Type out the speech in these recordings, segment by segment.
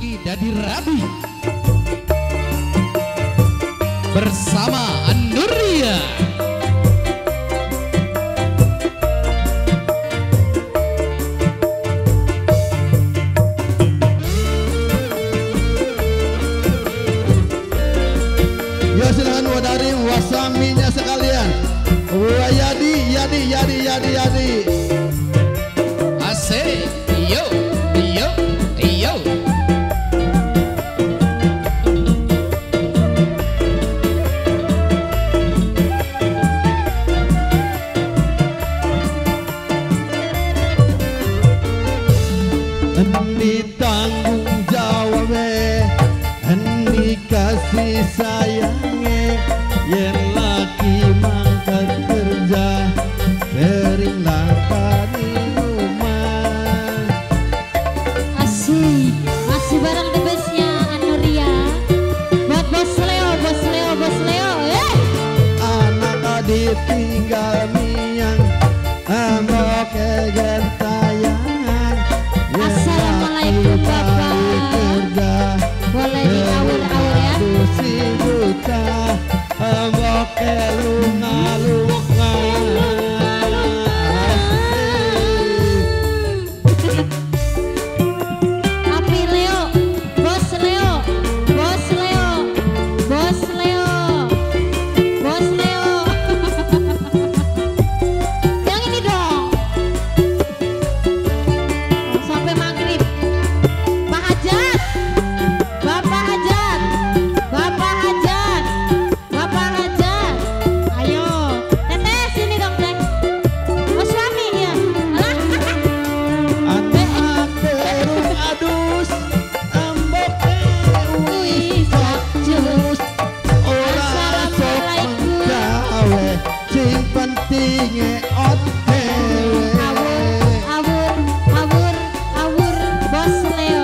laki dadi rabi bersama Anuria. Ya silakan wadari wasaminya sekalian. Yadi. Asik, yo, yo, yo. Endi tanggung jawabnya, endi kasih sayangnya, yen laki mangkat kerja, bering lakani rumah. Asik, masih bareng the bestnya Anuria. Buat bos Leo. Anak ditinggal miang, ambok kegen tayangan. Assalamualaikum Bapak. Kerja, Boleh diawur-awur ya. si buta, ambok kelunga-lunga. Tapi Leo, bos Leo. Yang ini dong. Sampai maghrib. Pak Hajat. Ayo, Teteh sini dong Teh. Mau suami ya? Alah. Anak terung adus, ambok Wih, sakjus. ora sok Assalamualaikum. gawe, sing pentinge otewe. Awur, bos Leo.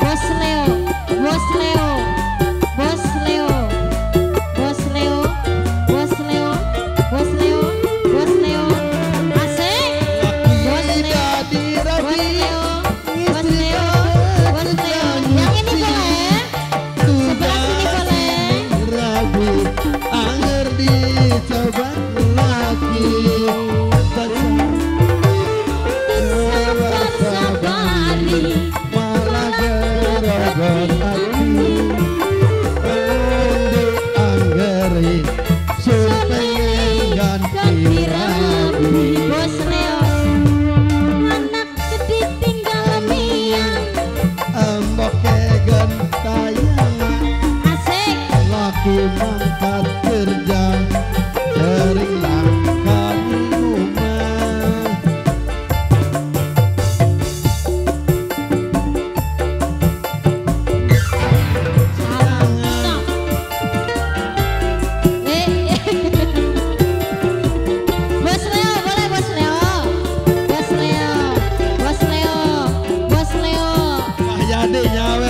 Asik. Bos Leo. Jadi rabi, Bos Leo. Yang ini boleh? Sebelah sini boleh? rabi, anger dicoba lagi. Sabari. Malah gerogot hati, pengundi anggerin, supengen ganti rabi. Bos Leo. Anak ditinggal miang. Ambok gentayangan, Asik. laki mangkat kerja, sering lakani rumah. Salam. Bos Leo, boleh Bos Leo. Wah jadi nyawe